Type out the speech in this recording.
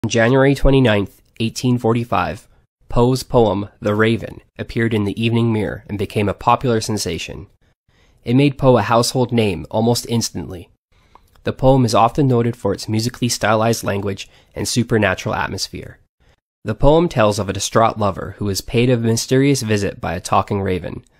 On January 29, 1845, Poe's poem, The Raven, appeared in the Evening Mirror and became a popular sensation. It made Poe a household name almost instantly. The poem is often noted for its musically stylized language and supernatural atmosphere. The poem tells of a distraught lover who is paid a mysterious visit by a talking raven,